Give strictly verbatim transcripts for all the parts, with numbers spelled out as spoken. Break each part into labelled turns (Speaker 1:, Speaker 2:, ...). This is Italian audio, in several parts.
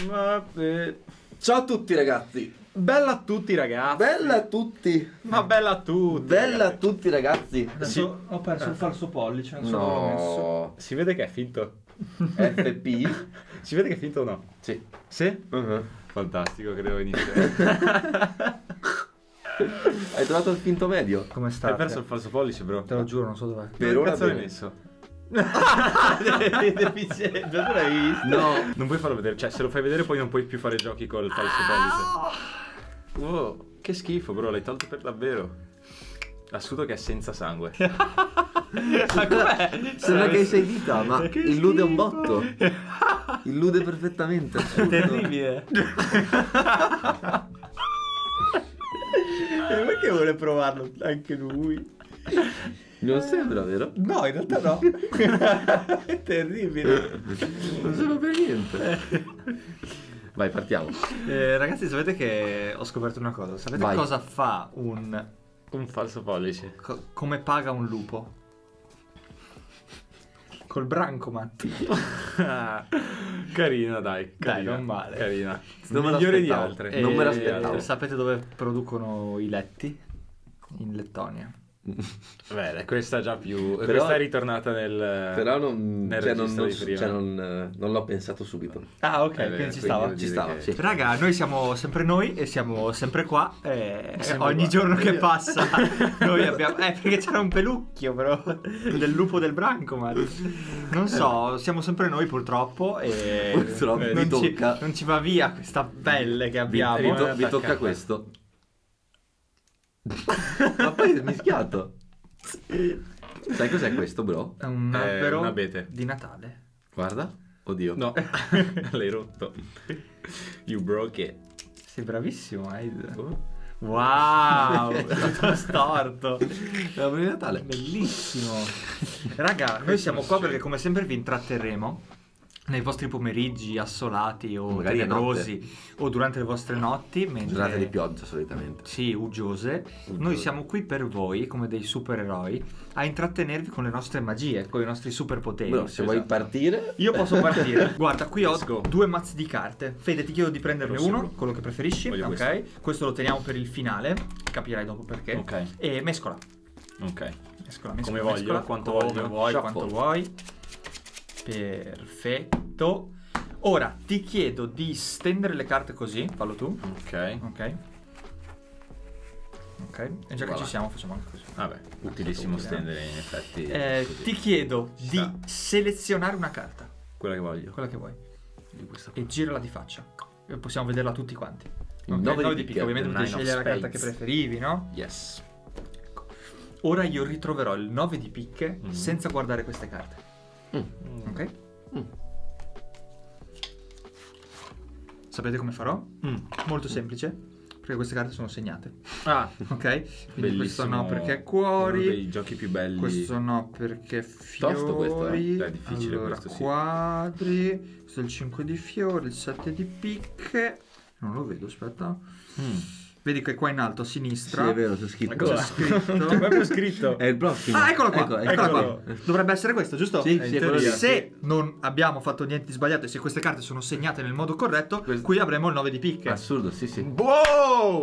Speaker 1: Vabbè.
Speaker 2: Ciao a tutti ragazzi.
Speaker 1: Bella a tutti ragazzi.
Speaker 2: Bella a tutti.
Speaker 1: Ma bella a tutti.
Speaker 2: Bella a tutti ragazzi.
Speaker 3: Adesso
Speaker 1: Sì.
Speaker 3: ho perso il falso pollice, non so dove l'ho messo.
Speaker 2: No.
Speaker 1: Si vede che è finto.
Speaker 2: F P?
Speaker 1: Si vede che è finto o no?
Speaker 2: Sì.
Speaker 1: Sì?
Speaker 2: Uh-huh.
Speaker 1: Fantastico, credevo venisse.
Speaker 2: Hai trovato il finto medio?
Speaker 3: Come state?
Speaker 1: Hai perso il falso pollice, bro.
Speaker 3: Te lo giuro, non so dov'è.
Speaker 2: Per
Speaker 1: Dove
Speaker 2: ora
Speaker 1: cazzo l'hai
Speaker 2: bene.
Speaker 1: messo?
Speaker 3: Deficiente, tu l'hai visto?
Speaker 2: No.
Speaker 1: Non puoi farlo vedere, cioè se lo fai vedere poi non puoi più fare giochi col falso pollice. Wow, che schifo, bro, l'hai tolto per davvero. Assurdo che è senza sangue.
Speaker 3: Ma com'è?
Speaker 2: Sembra che hai sei dita, ma illude un botto. Illude perfettamente. Assurdo.
Speaker 3: Terribile. E perché vuole provarlo anche lui?
Speaker 2: Non sembra, vero?
Speaker 3: No, in realtà no. È terribile.
Speaker 2: Non sembra per niente. Vai, partiamo.
Speaker 3: Eh, ragazzi, sapete che ho scoperto una cosa? Sapete
Speaker 2: Vai.
Speaker 3: cosa fa un...
Speaker 1: Un falso pollice.
Speaker 3: co- come paga un lupo? Col brancomat.
Speaker 1: Carina, dai.
Speaker 3: Dai,
Speaker 1: Carina,
Speaker 3: non male.
Speaker 1: Carina.
Speaker 2: Non me
Speaker 1: Migliore di
Speaker 2: l'aspettavo.
Speaker 1: altre.
Speaker 3: E
Speaker 2: Non me l'aspettavo.
Speaker 3: sapete dove producono i letti? In Lettonia.
Speaker 1: Beh, questa già più.
Speaker 2: Però-
Speaker 1: questa è ritornata nel.
Speaker 2: Però non,
Speaker 1: nel
Speaker 2: cioè, non,
Speaker 1: registro
Speaker 2: non,
Speaker 1: di prima.
Speaker 2: cioè, non, eh, non l'ho pensato subito.
Speaker 3: Ah, ok,
Speaker 1: Eh, beh,
Speaker 3: quindi ci
Speaker 1: quindi
Speaker 3: stava.
Speaker 1: vuol
Speaker 2: Ci
Speaker 1: dire
Speaker 2: stava,
Speaker 1: che-
Speaker 2: sì.
Speaker 3: Raga, noi siamo sempre noi e siamo sempre qua. E
Speaker 1: Sempre
Speaker 3: ogni
Speaker 1: qua.
Speaker 3: giorno che passa noi abbiamo. Eh, perché c'era un pelucchio, però. Del lupo del brancomat. Non so, siamo sempre noi purtroppo. E
Speaker 2: Purtroppo,
Speaker 3: non,
Speaker 2: vi
Speaker 3: ci,
Speaker 2: tocca.
Speaker 3: non ci va via questa pelle che
Speaker 2: Vi,
Speaker 3: abbiamo.
Speaker 2: vi to- vi
Speaker 1: attaccata.
Speaker 2: tocca questo. Ma poi è mischiato. Sai cos'è questo, bro?
Speaker 3: È un
Speaker 1: È
Speaker 3: albero
Speaker 1: un abete.
Speaker 3: di Natale.
Speaker 2: Guarda. Oddio.
Speaker 1: No, l'hai rotto. You broke it.
Speaker 3: Sei bravissimo, Aid.
Speaker 1: Oh.
Speaker 3: Wow, tutto storto.
Speaker 2: L'albero di Natale.
Speaker 3: Bellissimo. Raga, noi siamo qua perché come sempre vi intratterremo nei vostri pomeriggi assolati o
Speaker 2: Magari a
Speaker 3: tenebrosi o durante le vostre notti mentre...
Speaker 2: Giornate di pioggia solitamente.
Speaker 3: Sì, uggiose. Noi siamo qui per voi come dei supereroi a intrattenervi con le nostre magie, con i nostri superpoteri.
Speaker 2: Bro, se vuoi partire.
Speaker 3: Io posso partire. Guarda, qui ho
Speaker 1: Let's go.
Speaker 3: due mazzi di carte. Fede, ti chiedo di prenderne
Speaker 1: Rosso,
Speaker 3: uno,
Speaker 1: bro.
Speaker 3: quello che preferisci.
Speaker 1: Voglio
Speaker 3: Ok.
Speaker 1: questo.
Speaker 3: Questo lo teniamo per il finale. Capirai dopo perché.
Speaker 1: Ok.
Speaker 3: E mescola.
Speaker 1: Ok.
Speaker 3: Mescola, mescola.
Speaker 1: Come voglio,
Speaker 3: mescola.
Speaker 1: quanto
Speaker 3: Come
Speaker 1: voglio.
Speaker 3: vuoi,
Speaker 2: Shuffle.
Speaker 3: quanto vuoi. Perfetto. Ora ti chiedo di stendere le carte così. Fallo tu.
Speaker 1: Ok.
Speaker 3: Ok. Ok. E già che
Speaker 2: Voilà.
Speaker 3: ci siamo, facciamo anche così.
Speaker 1: Vabbè, utilissimo
Speaker 3: Utile,
Speaker 1: stendere in effetti.
Speaker 3: Eh,
Speaker 1: così.
Speaker 3: ti chiedo
Speaker 1: Ci
Speaker 3: di
Speaker 1: sta.
Speaker 3: selezionare una carta,
Speaker 1: Quella che voglio.
Speaker 3: quella che vuoi,
Speaker 2: Di questa qua.
Speaker 3: e girala di faccia. E possiamo vederla tutti quanti.
Speaker 2: Il
Speaker 3: Ok,
Speaker 2: nove
Speaker 3: nove
Speaker 2: di
Speaker 3: di
Speaker 2: picche,
Speaker 3: picche, ovviamente
Speaker 1: the
Speaker 3: potevi
Speaker 1: nine of
Speaker 3: scegliere la carta che
Speaker 1: spades.
Speaker 3: preferivi, no?
Speaker 1: Yes.
Speaker 3: Ora io ritroverò il nove di picche
Speaker 1: Mm.
Speaker 3: senza guardare queste carte.
Speaker 2: Mm.
Speaker 3: Ok?
Speaker 2: Mm.
Speaker 3: Sapete come farò?
Speaker 1: Mm.
Speaker 3: Molto semplice, perché queste carte sono segnate.
Speaker 1: Ah,
Speaker 3: Ok? Quindi
Speaker 1: bellissimo.
Speaker 3: questo no perché è
Speaker 1: Uno
Speaker 3: cuori,
Speaker 1: dei giochi più belli.
Speaker 3: questo no perché fiori.
Speaker 2: Tosto questo, eh?
Speaker 1: È difficile
Speaker 3: allora,
Speaker 1: questo, sì.
Speaker 3: quadri, questo è il cinque di fiori, il sette di picche. Non lo vedo, aspetta.
Speaker 1: Mm.
Speaker 3: Vedi che qua in alto a
Speaker 2: Sì,
Speaker 3: sinistra
Speaker 2: è vero, c'è scritto.
Speaker 1: Eccola.
Speaker 3: c'è scritto.
Speaker 1: Non c'è proprio scritto.
Speaker 2: È il prossimo.
Speaker 3: Ah, eccolo qua,
Speaker 2: Ecco,
Speaker 3: eccola
Speaker 1: eccolo.
Speaker 3: qua. Dovrebbe essere questo, giusto?
Speaker 2: Sì,
Speaker 1: Eh,
Speaker 2: sì,
Speaker 1: in
Speaker 2: è quello
Speaker 1: teoria.
Speaker 2: lì.
Speaker 3: Se non abbiamo fatto niente di sbagliato e se queste carte sono segnate nel modo corretto,
Speaker 2: Questo-
Speaker 3: qui avremo il nove di picche.
Speaker 2: Assurdo, sì, sì.
Speaker 1: Wow!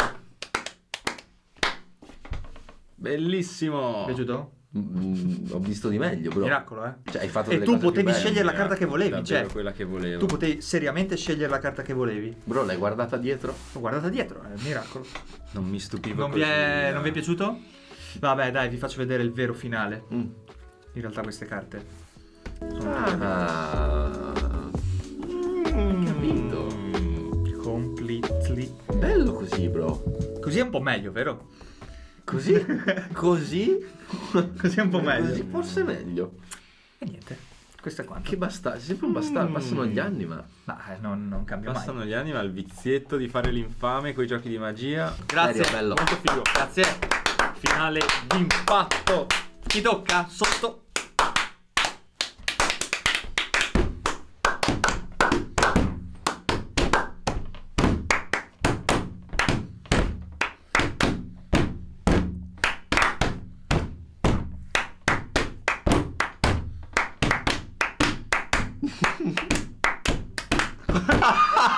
Speaker 1: Bellissimo.
Speaker 3: Ti è piaciuto?
Speaker 2: Mm, ho visto di meglio, bro.
Speaker 3: Miracolo, eh?
Speaker 2: Cioè, hai fatto
Speaker 3: E
Speaker 2: delle
Speaker 3: tu
Speaker 2: cose più
Speaker 3: potevi
Speaker 2: belle.
Speaker 3: scegliere la carta che volevi,
Speaker 1: Davvero
Speaker 3: cioè
Speaker 1: quella che volevo.
Speaker 3: tu potevi seriamente scegliere la carta che volevi.
Speaker 2: Bro, l'hai guardata dietro?
Speaker 3: L'ho guardata dietro, è un miracolo.
Speaker 1: Non mi stupivo
Speaker 3: Non vi,
Speaker 1: così,
Speaker 3: è,
Speaker 1: eh.
Speaker 3: non vi è piaciuto? Vabbè, dai, vi faccio vedere il vero finale.
Speaker 2: Mm.
Speaker 3: In realtà queste carte sono
Speaker 2: Ah.
Speaker 1: Mm.
Speaker 2: Capito.
Speaker 3: completely.
Speaker 2: Bello così, bro.
Speaker 3: Così è un po' meglio, vero?
Speaker 2: Così? Così?
Speaker 3: Così è un po' meglio.
Speaker 2: Così forse meglio.
Speaker 3: E niente, questo è quanto.
Speaker 2: Che bastardo, sempre un bastardo,
Speaker 1: Mm.
Speaker 2: passano gli anni, ma...
Speaker 3: Ma eh, non, non cambia mai.
Speaker 1: Passano gli anni, ma il vizietto di fare l'infame con i giochi di magia.
Speaker 3: Grazie,
Speaker 2: Serio, bello.
Speaker 3: molto figo. Grazie. Finale d'impatto. Chi tocca? Sotto.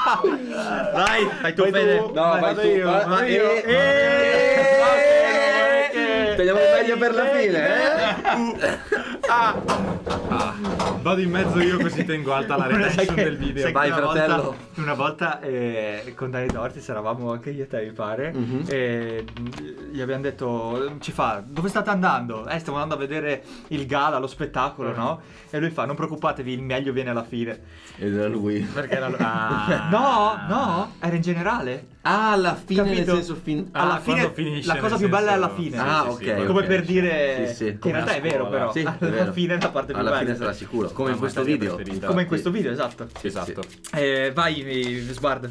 Speaker 3: Dai, fai tu,
Speaker 1: Vai tu.
Speaker 3: Fede.
Speaker 2: No,
Speaker 1: Vai,
Speaker 2: vai
Speaker 1: vado
Speaker 2: tu.
Speaker 1: io,
Speaker 2: vai-
Speaker 1: vado
Speaker 2: eh,
Speaker 1: io.
Speaker 2: eh,
Speaker 1: Eh,
Speaker 2: eh, Teniamo il meglio per la fine, eh?
Speaker 1: Ah, vado in mezzo io così tengo alta la retention del video.
Speaker 3: sai che
Speaker 2: Vai,
Speaker 3: una
Speaker 2: fratello.
Speaker 3: Volta, una volta eh, con Dani Dortis eravamo anche io e te, mi pare.
Speaker 2: Mhm.
Speaker 3: E gli abbiamo detto, ci fa, dove state andando? Eh, stiamo andando a vedere il gala, lo spettacolo, no? E lui fa, non preoccupatevi, il meglio viene alla fine.
Speaker 2: Ed era lui.
Speaker 3: Perché era lui.
Speaker 1: Ah.
Speaker 3: No, no, era in generale.
Speaker 2: Ah, alla fine, nel
Speaker 3: Capito?
Speaker 2: senso fin...
Speaker 1: Ah,
Speaker 3: Alla fine,
Speaker 1: quando finisce,
Speaker 3: la cosa
Speaker 1: nel
Speaker 3: più bella è
Speaker 1: senso-
Speaker 3: alla fine.
Speaker 1: Sì,
Speaker 2: Ah,
Speaker 1: sì,
Speaker 2: ok,
Speaker 1: sì, quando
Speaker 3: Come per
Speaker 1: finisce.
Speaker 3: dire,
Speaker 2: Sì, sì.
Speaker 3: che
Speaker 1: Come
Speaker 3: in realtà
Speaker 1: a
Speaker 3: è vero,
Speaker 1: scuola.
Speaker 3: però.
Speaker 2: Sì, è
Speaker 3: alla
Speaker 2: vero.
Speaker 3: fine è la parte più
Speaker 2: Alla
Speaker 3: bella.
Speaker 2: fine sarà sicuro, come in
Speaker 1: Ah,
Speaker 2: questo
Speaker 1: ma è la mia
Speaker 2: video.
Speaker 1: preferita.
Speaker 3: Come in
Speaker 2: Infatti.
Speaker 3: questo video, esatto.
Speaker 1: Sì, esatto.
Speaker 3: Eh, vai, Sbard.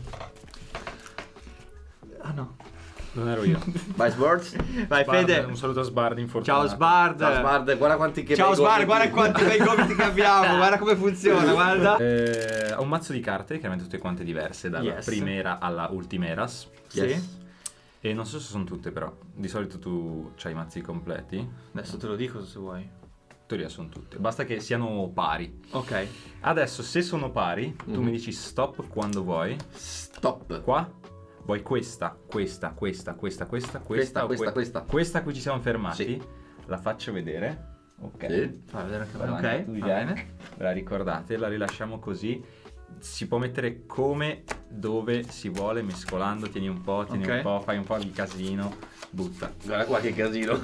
Speaker 3: Ah no.
Speaker 1: Non ero io.
Speaker 2: Vai Sports.
Speaker 3: Vai,
Speaker 1: Sbard,
Speaker 3: Fede.
Speaker 1: un saluto a Sbard infortunato.
Speaker 3: Ciao Sbard.
Speaker 2: Ciao Smart, guarda quanti che
Speaker 3: Ciao
Speaker 2: bei
Speaker 3: Sbard,
Speaker 2: gomiti.
Speaker 3: guarda quanti bei gomiti che abbiamo, guarda come funziona, guarda.
Speaker 1: Eh, ho un mazzo di carte, chiaramente tutte quante diverse, dalla
Speaker 3: Yes.
Speaker 1: primera alla ultimeras.
Speaker 2: Yes.
Speaker 3: Sì.
Speaker 1: E non so se sono tutte però. Di solito tu c'hai i mazzi completi.
Speaker 3: Adesso te lo dico se vuoi.
Speaker 1: In teoria sono tutte. Basta che siano pari.
Speaker 3: Ok.
Speaker 1: Adesso se sono pari, tu
Speaker 2: Mhm.
Speaker 1: mi dici stop quando vuoi.
Speaker 2: Stop.
Speaker 1: Qua vuoi questa, questa, questa, questa, questa, questa,
Speaker 2: Questa,
Speaker 1: o
Speaker 2: questa,
Speaker 1: que-
Speaker 2: questa.
Speaker 1: Questa a cui ci siamo fermati.
Speaker 2: Sì.
Speaker 1: La faccio vedere. Ok.
Speaker 2: Sì.
Speaker 3: Fai vedere che
Speaker 1: Guarda,
Speaker 3: Ok,
Speaker 1: tu
Speaker 3: va
Speaker 1: già.
Speaker 3: bene.
Speaker 1: Ve la ricordate? La rilasciamo così. Si può mettere come, dove si vuole, mescolando. Tieni un po', tieni
Speaker 3: Ok.
Speaker 1: un po', fai un po' di casino. Butta.
Speaker 2: Guarda qua che casino.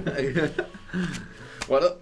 Speaker 2: Guarda.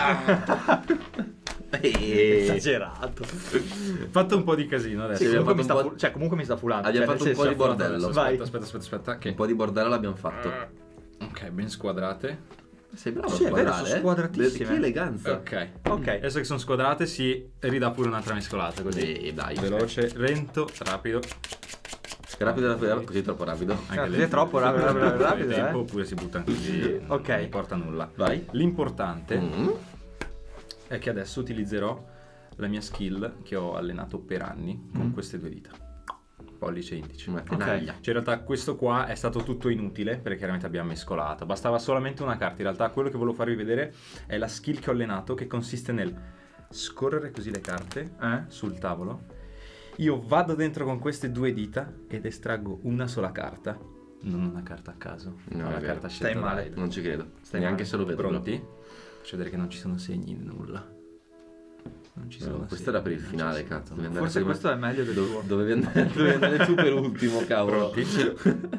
Speaker 2: Eh.
Speaker 3: Esagerato.
Speaker 1: Fatto un po' di casino adesso.
Speaker 2: Sì,
Speaker 3: comunque,
Speaker 2: abbiamo
Speaker 3: mi sta
Speaker 2: fatto un
Speaker 3: fu- cioè, comunque mi sta fulando.
Speaker 2: Abbiamo
Speaker 3: cioè,
Speaker 2: fatto
Speaker 3: nel
Speaker 2: un po' di
Speaker 3: senso-
Speaker 2: bordello.
Speaker 1: Aspetta,
Speaker 3: Vai.
Speaker 1: aspetta, aspetta, aspetta. Che...
Speaker 2: Un po' di bordello l'abbiamo fatto.
Speaker 1: Ok, ben squadrate.
Speaker 2: Sei bravo
Speaker 3: Sì,
Speaker 2: a
Speaker 3: è vero,
Speaker 2: squadrare,
Speaker 3: sono
Speaker 2: eh?
Speaker 3: squadratissime.
Speaker 2: Che eleganza.
Speaker 1: Ok.
Speaker 3: Ok.
Speaker 1: Adesso che sono squadrate si ridà pure un'altra mescolata così.
Speaker 2: Sì, dai.
Speaker 1: Veloce, lento, rapido.
Speaker 2: Rapido, rapido, così troppo rapido.
Speaker 1: Anche
Speaker 3: così è
Speaker 1: lento.
Speaker 3: troppo rapido, rapido,
Speaker 1: Fuori
Speaker 3: rapido,
Speaker 1: tempo,
Speaker 3: eh.
Speaker 1: oppure si buttano così.
Speaker 3: Ok.
Speaker 1: Non importa nulla.
Speaker 2: Vai.
Speaker 1: L'importante
Speaker 2: Mm.
Speaker 1: è che adesso utilizzerò la mia skill che ho allenato per anni con
Speaker 3: Mm.
Speaker 1: queste due dita. Pollice e indice.
Speaker 2: Una tenaglia.
Speaker 1: Cioè in realtà questo qua è stato tutto inutile perché chiaramente abbiamo mescolato. Bastava solamente una carta. In realtà quello che volevo farvi vedere è la skill che ho allenato, che consiste nel scorrere così le carte
Speaker 3: Eh?
Speaker 1: sul tavolo. Io vado dentro con queste due dita ed estraggo una sola carta. Non una carta a caso,
Speaker 2: No,
Speaker 1: ma
Speaker 2: è
Speaker 1: una
Speaker 2: vero.
Speaker 1: carta scelta
Speaker 3: Stai male.
Speaker 1: da Ed.
Speaker 2: Non ci credo.
Speaker 3: Stai
Speaker 2: Neanche
Speaker 3: male.
Speaker 2: se lo vedo.
Speaker 1: Pronti? Faccio vedere che non ci sono segni di nulla. Non ci
Speaker 2: No,
Speaker 1: sono
Speaker 2: questo
Speaker 1: segni,
Speaker 2: era per il
Speaker 1: non
Speaker 2: finale,
Speaker 1: ci sono.
Speaker 2: cazzo. Devi andare
Speaker 3: Forse
Speaker 2: prima-
Speaker 3: questo è meglio del
Speaker 2: Do-
Speaker 3: tuo.
Speaker 2: dovevi andare, dovevi andare tu per ultimo, cavolo.
Speaker 1: Pronti?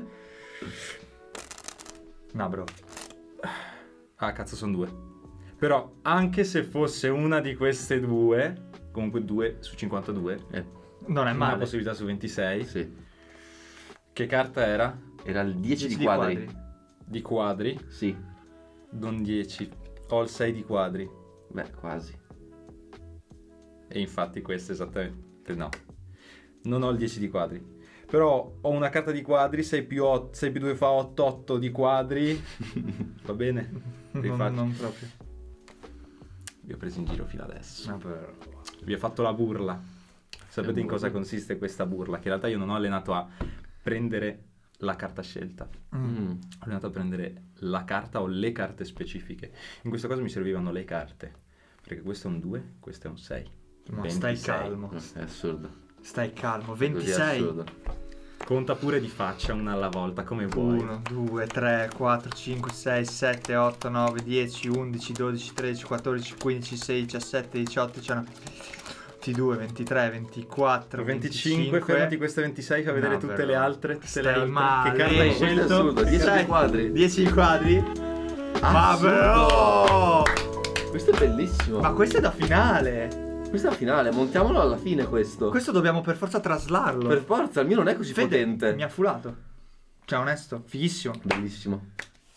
Speaker 3: No, bro.
Speaker 1: Ah, cazzo, sono due. Però, anche se fosse una di queste due, comunque due su cinquantadue,
Speaker 2: Eh,
Speaker 3: Non è
Speaker 1: una
Speaker 3: male.
Speaker 1: possibilità su ventisei.
Speaker 2: sì.
Speaker 1: Che carta era?
Speaker 2: Era il dieci di
Speaker 3: Di
Speaker 2: quadri.
Speaker 1: Di quadri,
Speaker 2: Sì.
Speaker 1: non dieci. Ho il sei di quadri.
Speaker 2: Beh, quasi.
Speaker 1: E infatti questo esattamente no. Non ho il dieci di quadri. Però ho una carta di quadri, sei più, otto, sei più due fa otto, otto di quadri. Va bene? Vi
Speaker 3: Non,
Speaker 1: faccio-
Speaker 3: non proprio.
Speaker 1: Vi ho preso in giro fino adesso.
Speaker 3: No, però.
Speaker 1: Vi ho fatto la burla. Sapete in
Speaker 2: burla.
Speaker 1: cosa consiste questa burla? Che in realtà io non ho allenato a prendere la carta scelta.
Speaker 2: Mm.
Speaker 1: Ho allenato a prendere la carta o le carte specifiche. In questo caso mi servivano le carte. Perché questo è un due, questo è un sei.
Speaker 3: Ma
Speaker 1: ventisei.
Speaker 3: stai calmo.
Speaker 2: È assurdo.
Speaker 3: Stai calmo.
Speaker 2: Così è
Speaker 3: ventisei.
Speaker 2: assurdo.
Speaker 1: Conta pure di faccia una alla volta, come vuoi.
Speaker 3: uno, due, tre, quattro, cinque, sei, sette, otto, nove, dieci, undici, dodici, tredici, quattordici, quindici, sedici, diciassette, diciotto, diciannove, ventidue, ventitré, ventiquattro,
Speaker 1: venticinque, fermati queste ventisei, fa vedere
Speaker 3: No,
Speaker 1: tutte
Speaker 3: però.
Speaker 1: le altre. Tutte
Speaker 3: Stai
Speaker 1: le altre.
Speaker 3: male.
Speaker 1: Che carta hai
Speaker 3: Questo è
Speaker 1: scelto?
Speaker 2: assurdo, dieci
Speaker 3: Sai,
Speaker 2: quadri.
Speaker 3: dieci quadri? Ma
Speaker 2: Assurdo.
Speaker 3: bro!
Speaker 2: Questo è bellissimo.
Speaker 3: Ma questo è da finale!
Speaker 2: Questo è la finale, montiamolo alla fine questo.
Speaker 3: Questo dobbiamo per forza traslarlo.
Speaker 2: Per forza, il mio non è così
Speaker 3: Fede,
Speaker 2: potente.
Speaker 3: mi ha fulato. Cioè, onesto, fighissimo.
Speaker 2: Bellissimo.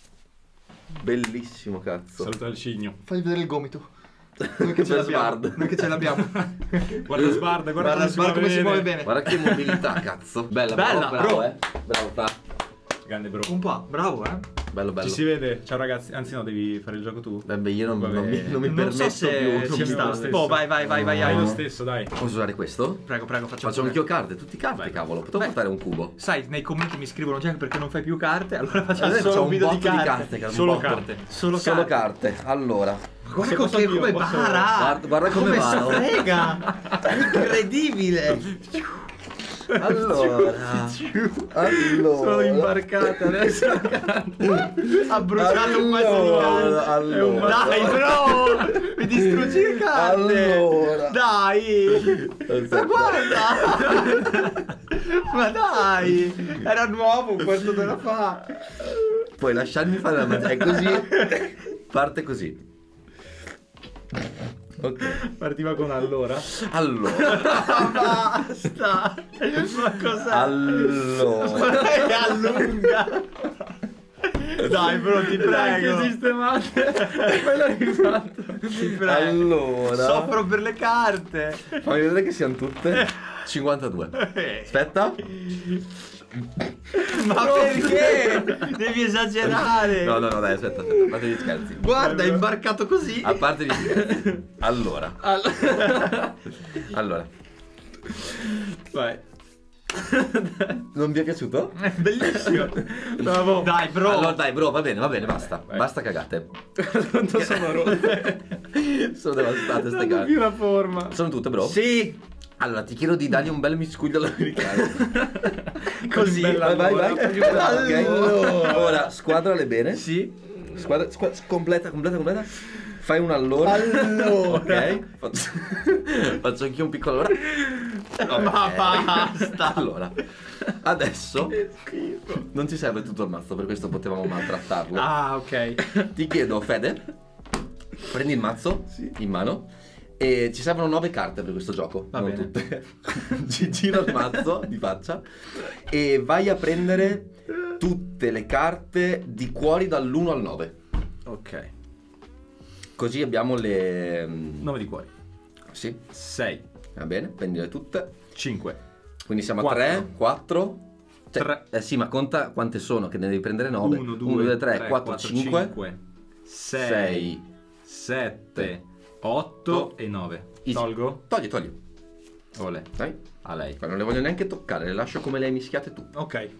Speaker 2: Bellissimo, cazzo.
Speaker 1: Saluta il cigno.
Speaker 3: Fai vedere il gomito. Noi che ce
Speaker 2: Per
Speaker 3: l'abbiamo.
Speaker 2: Sbard.
Speaker 3: Noi che ce l'abbiamo.
Speaker 1: Guarda Sbard, guarda,
Speaker 3: Guarda
Speaker 1: come,
Speaker 3: Sbard come si muove bene.
Speaker 2: Guarda che mobilità, cazzo. Bella,
Speaker 3: Bella,
Speaker 2: bravo, bravo,
Speaker 3: bro.
Speaker 2: eh. Bravo, fra.
Speaker 1: Grande bro.
Speaker 3: Un po', bravo, eh.
Speaker 2: Bello, bello.
Speaker 1: Ci si vede. Ciao ragazzi. Anzi no, devi fare il gioco tu.
Speaker 2: Vabbè, io non,
Speaker 1: Vabbè,
Speaker 2: non mi, non mi
Speaker 3: non
Speaker 2: permetto
Speaker 3: so se
Speaker 2: più. non
Speaker 3: ci
Speaker 2: mi
Speaker 3: sta.
Speaker 2: permetto.
Speaker 3: Boh, vai, vai, vai, vai.
Speaker 1: Fai
Speaker 3: vai.
Speaker 1: lo stesso, dai.
Speaker 2: Posso usare questo?
Speaker 3: Prego, prego, facciamo.
Speaker 2: Faccio
Speaker 3: pure.
Speaker 2: anch'io carte, tutti carte,
Speaker 1: Vai.
Speaker 2: cavolo. Potevo
Speaker 3: Beh.
Speaker 2: portare un cubo.
Speaker 3: Sai, nei commenti mi scrivono già perché non fai più carte, allora facciamo
Speaker 2: Adesso
Speaker 3: solo
Speaker 2: ho
Speaker 3: un video di
Speaker 2: botto
Speaker 3: carte.
Speaker 2: che è un
Speaker 1: Solo
Speaker 2: botto.
Speaker 1: carte.
Speaker 3: Solo,
Speaker 2: Solo
Speaker 3: carte.
Speaker 2: carte. Allora,
Speaker 3: Guarda
Speaker 1: Se
Speaker 3: come,
Speaker 1: posso io,
Speaker 3: come
Speaker 1: posso-
Speaker 3: bara.
Speaker 2: guarda, guarda come
Speaker 3: come
Speaker 2: vanno.
Speaker 3: frega. Incredibile.
Speaker 2: Allora, allora.
Speaker 1: Sono imbarcate adesso.
Speaker 3: Ha bruciato un pezzo di
Speaker 2: Allora,
Speaker 3: carta.
Speaker 2: allora.
Speaker 3: Dai, bro! Mi distruggi le carte!
Speaker 2: Allora.
Speaker 3: Dai! Ma
Speaker 2: Aspetta.
Speaker 3: guarda! Ma dai! Era nuovo un quarto d'ora fa!
Speaker 2: Puoi lasciarmi fare la magia. È così. Parte così. Ok.
Speaker 1: Partiva con allora.
Speaker 2: Allora.
Speaker 3: Basta! Ma cos'è?
Speaker 2: Allora.
Speaker 3: È allunga! Dai, bro, ti prego!
Speaker 1: Anche sistemate. Poi l'ho rifatto.
Speaker 3: Ti prego!
Speaker 2: Allora.
Speaker 3: Soffro per le carte!
Speaker 2: Fammi vedere che siano tutte cinquantadue. Aspetta.
Speaker 3: Ma perché? Devi esagerare!
Speaker 2: No, no, no, dai, aspetta, aspetta. A parte gli scherzi.
Speaker 3: Guarda, è imbarcato così!
Speaker 2: A parte gli scherzi. Allora. Allora.
Speaker 1: Vai.
Speaker 2: Non vi è piaciuto?
Speaker 3: È bellissimo!
Speaker 1: Bravo.
Speaker 3: Dai, bro!
Speaker 2: Allora dai, bro, va bene, va bene, basta.
Speaker 1: Vai.
Speaker 2: Basta cagate.
Speaker 1: Quanto sono rotte.
Speaker 2: Sono devastate ste
Speaker 1: Non ho più
Speaker 2: carte.
Speaker 1: una forma.
Speaker 2: Sono tutte, bro?
Speaker 3: Sì!
Speaker 2: Allora, ti chiedo di dargli un bel miscuglio all'americano.
Speaker 3: Così!
Speaker 1: Bella
Speaker 2: Vai, vai,
Speaker 1: allora.
Speaker 2: vai. Ok.
Speaker 3: Allora.
Speaker 2: Ora, squadrale bene.
Speaker 3: Sì!
Speaker 2: Squadra, squadra, completa, completa, completa. Fai un allora.
Speaker 3: Allora.
Speaker 2: Ok. Faccio, faccio anch'io un piccolo allora.
Speaker 3: Ma
Speaker 2: Ok.
Speaker 3: basta.
Speaker 2: Allora, adesso
Speaker 1: Che schifo.
Speaker 2: non ci serve tutto il mazzo, per questo potevamo maltrattarlo.
Speaker 3: Ah, ok.
Speaker 2: Ti chiedo, Fede, prendi il mazzo in mano e ci servono nove carte per questo gioco.
Speaker 3: Va
Speaker 2: non
Speaker 3: bene.
Speaker 2: tutte. Ci gira il mazzo di faccia e vai a prendere tutte le carte di cuori dall'uno al nove.
Speaker 1: Ok.
Speaker 2: Così abbiamo le...
Speaker 1: nove di cuori.
Speaker 2: Sì,
Speaker 1: sei.
Speaker 2: va bene, prendile tutte.
Speaker 1: cinque.
Speaker 2: Quindi siamo a
Speaker 1: Quattro.
Speaker 2: tre, quattro.
Speaker 1: Tre.
Speaker 2: Eh sì, ma conta quante sono, che ne devi prendere nove.
Speaker 1: uno, due,
Speaker 2: tre, quattro, cinque.
Speaker 1: sei,
Speaker 2: sei.
Speaker 1: sette, otto e nove.
Speaker 2: Easy.
Speaker 1: Tolgo?
Speaker 2: Togli, togli.
Speaker 1: Ole.
Speaker 2: Dai.
Speaker 1: A lei.
Speaker 2: Ma non le voglio neanche toccare, le lascio come le hai mischiate tu.
Speaker 3: Ok.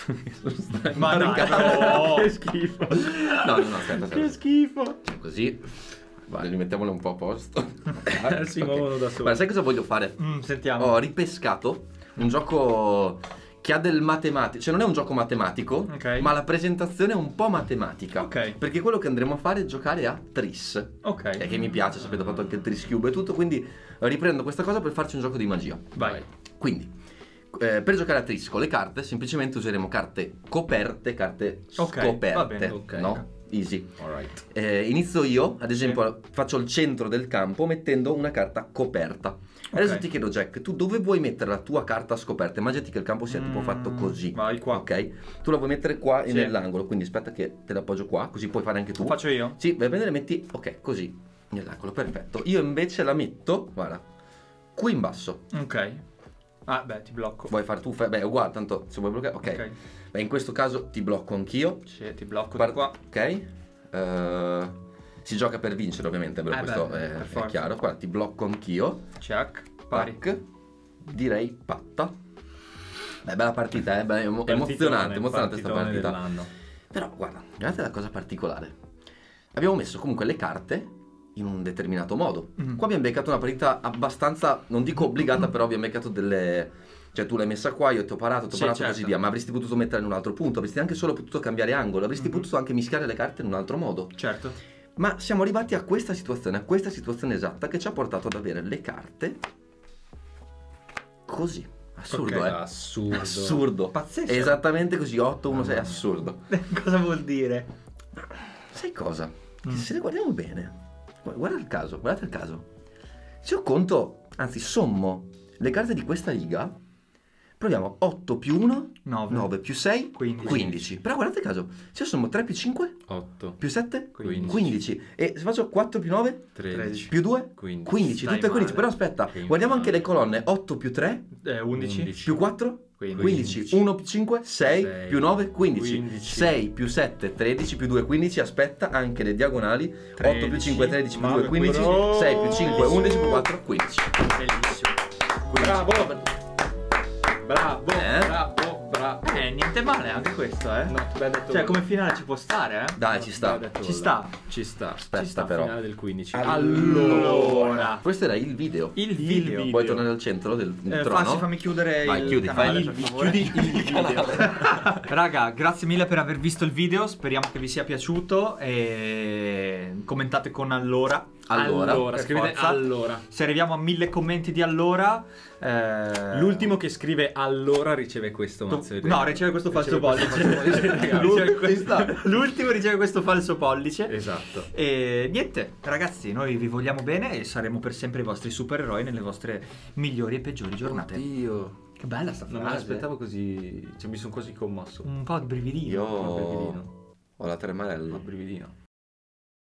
Speaker 2: Ma
Speaker 3: dai, no.
Speaker 1: Che schifo.
Speaker 2: No, no, no, aspetta,
Speaker 1: Che
Speaker 2: aspetta.
Speaker 1: schifo.
Speaker 2: Così. Vai, rimettiamole un po' a posto.
Speaker 1: Eh, si muovono da soli.
Speaker 2: Ma sai cosa voglio fare?
Speaker 3: Mm, sentiamo.
Speaker 2: Ho ripescato un gioco che ha del matematico, cioè non è un gioco matematico,
Speaker 3: Ok.
Speaker 2: ma la presentazione è un po' matematica.
Speaker 3: Ok.
Speaker 2: Perché quello che andremo a fare è giocare a Tris.
Speaker 3: Ok.
Speaker 2: E che mi piace, sapete, ho fatto anche il Tris Cube e tutto, quindi riprendo questa cosa per farci un gioco di magia.
Speaker 3: Vai.
Speaker 2: Quindi, eh, per giocare a Tris con le carte, semplicemente useremo carte coperte, carte
Speaker 3: Ok,
Speaker 2: scoperte,
Speaker 3: va bene,
Speaker 1: ok.
Speaker 2: no? Easy.
Speaker 1: Alright.
Speaker 2: Eh, inizio io, ad esempio, faccio il centro del campo mettendo una carta coperta. Adesso
Speaker 3: Ok.
Speaker 2: ti chiedo, Jack, tu dove vuoi mettere la tua carta scoperta? Immaginati che il campo sia tipo
Speaker 3: Mm,
Speaker 2: fatto così.
Speaker 3: vai qua.
Speaker 2: Ok? Tu la vuoi mettere qua e
Speaker 3: Sì.
Speaker 2: nell'angolo, quindi aspetta che te l'appoggio qua, così puoi fare anche tu.
Speaker 3: Faccio io?
Speaker 2: Sì, vai a prendere e metti, ok, così, nell'angolo, perfetto. Io invece la metto, guarda, qui in basso.
Speaker 3: Ok. Ah, beh, ti blocco.
Speaker 2: Vuoi fare tu? Fai- Beh, è uguale, tanto se vuoi bloccare, ok.
Speaker 3: Ok.
Speaker 2: Beh, in questo caso ti blocco anch'io.
Speaker 3: Sì, ti blocco
Speaker 2: Par-
Speaker 3: da qua.
Speaker 2: Ok. Eh, si gioca per vincere, ovviamente, però
Speaker 3: Eh
Speaker 2: questo
Speaker 3: beh,
Speaker 2: è,
Speaker 3: per
Speaker 2: è
Speaker 3: forza.
Speaker 2: chiaro. Guarda, ti blocco anch'io.
Speaker 3: Check. Pari.
Speaker 2: Pac. Direi patta. Beh, bella partita, eh? Beh, emo-
Speaker 1: Partitone,
Speaker 2: emozionante, emozionante sta
Speaker 1: partitone
Speaker 2: partita.
Speaker 1: dell'anno.
Speaker 2: Però, guarda, guardate la cosa particolare. Abbiamo messo comunque le carte in un determinato modo.
Speaker 3: Mhm.
Speaker 2: Qua abbiamo beccato una partita abbastanza, non dico obbligata, però abbiamo beccato delle... Cioè tu l'hai messa qua, io ti ho parato, ti ho
Speaker 3: Sì,
Speaker 2: parato
Speaker 3: certo.
Speaker 2: così via, ma avresti potuto metterla in un altro punto, avresti anche solo potuto cambiare angolo, avresti
Speaker 3: Mhm.
Speaker 2: potuto anche mischiare le carte in un altro modo.
Speaker 3: Certo.
Speaker 2: Ma siamo arrivati a questa situazione, a questa situazione esatta che ci ha portato ad avere le carte così. Assurdo,
Speaker 3: Ok,
Speaker 2: eh?
Speaker 1: Assurdo.
Speaker 2: Assurdo.
Speaker 3: Pazzesco.
Speaker 2: Esattamente così, otto uno sei,
Speaker 1: Mamma mia.
Speaker 2: assurdo.
Speaker 3: Cosa vuol dire?
Speaker 2: Sai cosa? Che
Speaker 3: Mm.
Speaker 2: se le guardiamo bene, gu- guarda il caso, guardate il caso. Se io conto, anzi sommo le carte di questa riga, proviamo otto più uno,
Speaker 3: nove.
Speaker 2: nove più sei,
Speaker 3: quindici.
Speaker 2: quindici. Però guardate il caso, se io sommo tre più cinque,
Speaker 1: otto.
Speaker 2: più sette,
Speaker 1: Quindici.
Speaker 2: quindici. E se faccio quattro più nove,
Speaker 1: tredici.
Speaker 2: più due,
Speaker 1: quindici.
Speaker 2: quindici,
Speaker 3: Stai
Speaker 2: tutte quindici.
Speaker 3: male.
Speaker 2: Però aspetta,
Speaker 1: Che
Speaker 2: guardiamo anche
Speaker 1: infame.
Speaker 2: le colonne, otto più tre,
Speaker 3: Eh, undici.
Speaker 1: undici.
Speaker 2: più quattro,
Speaker 3: quindici.
Speaker 2: quindici, uno più cinque, sei,
Speaker 1: sei,
Speaker 2: più nove, quindici,
Speaker 1: quindici.
Speaker 2: sei più sette, tredici, più due, quindici, aspetta, anche le diagonali, otto più cinque, tredici, più
Speaker 1: Ma
Speaker 2: due,
Speaker 1: che
Speaker 2: quindici,
Speaker 1: bro-
Speaker 2: sei più cinque, undici, più quattro, quindici.
Speaker 3: Bellissimo.
Speaker 1: Bravo. Bravo.
Speaker 2: Eh?
Speaker 1: Bravo. Bravo. sta.
Speaker 3: Eh, niente male anche questo, eh.
Speaker 1: No, beh, detto
Speaker 3: Cioè, come finale ci può stare, eh.
Speaker 2: Dai, ci sta.
Speaker 1: Beh, detto
Speaker 3: Ci
Speaker 1: là.
Speaker 3: sta.
Speaker 1: Ci sta.
Speaker 2: Aspetta,
Speaker 1: ci sta
Speaker 2: però.
Speaker 1: finale del quindici.
Speaker 3: Allora.
Speaker 2: Questo era il video.
Speaker 3: Il
Speaker 1: Il
Speaker 3: video.
Speaker 1: video.
Speaker 2: Puoi tornare al centro del
Speaker 3: Eh,
Speaker 2: trono?
Speaker 3: Fassi, fammi chiudere
Speaker 2: Vai,
Speaker 3: il
Speaker 2: chiudi,
Speaker 3: canale,
Speaker 2: fai
Speaker 3: per
Speaker 2: il-
Speaker 3: favore.
Speaker 1: Chiudi il video.
Speaker 3: Raga, grazie mille per aver visto il video, speriamo che vi sia piaciuto e commentate con allora.
Speaker 2: Allora,
Speaker 1: allora
Speaker 3: per
Speaker 1: scrivete
Speaker 3: forza.
Speaker 1: allora.
Speaker 3: Se arriviamo a mille commenti di allora, eh,
Speaker 1: L'ultimo che scrive allora riceve questo
Speaker 3: tu-
Speaker 1: mazzo di
Speaker 3: no,
Speaker 1: regalo.
Speaker 3: riceve questo falso
Speaker 1: Riceve questo
Speaker 3: pollice.
Speaker 1: falso pollice di regalo.
Speaker 3: L'ultimo- questa- L'ultimo riceve questo falso pollice.
Speaker 1: Esatto.
Speaker 3: E niente, ragazzi, noi vi vogliamo bene e saremo per sempre i vostri supereroi nelle vostre migliori e peggiori giornate.
Speaker 2: Oddio.
Speaker 3: Che bella sta
Speaker 1: Non me
Speaker 3: frase.
Speaker 1: l'aspettavo così. Cioè, mi sono così commosso.
Speaker 3: Un po' di brividino.
Speaker 2: Io
Speaker 1: Un brividino.
Speaker 2: ho la tremarella.
Speaker 1: Un brividino.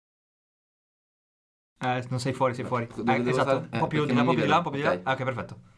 Speaker 3: Eh, non sei fuori, sei fuori.
Speaker 2: Dove
Speaker 3: Eh,
Speaker 2: devo
Speaker 3: esatto,
Speaker 2: stare?
Speaker 3: un po'
Speaker 2: Eh,
Speaker 3: più
Speaker 2: perché
Speaker 3: di là,
Speaker 2: non
Speaker 3: un po'
Speaker 2: mi
Speaker 3: più di là,
Speaker 2: vedo.
Speaker 3: un po' più di là.
Speaker 2: Ok.
Speaker 3: Ah, ok, perfetto.